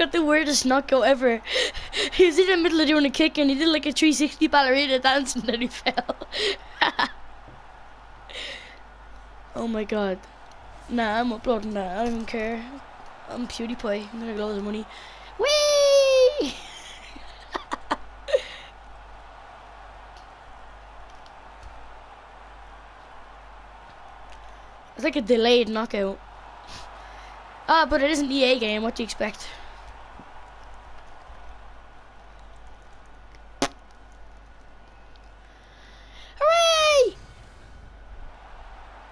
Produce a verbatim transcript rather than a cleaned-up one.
got the weirdest knockout ever. He was in the middle of doing a kick and he did like a three sixty ballerina dance and then he fell. Oh my god. Nah, I'm uploading that. I don't even care. I'm PewDiePie. I'm gonna get loads of money. Whee! It's like a delayed knockout. Ah, but it is an E A game. What do you expect?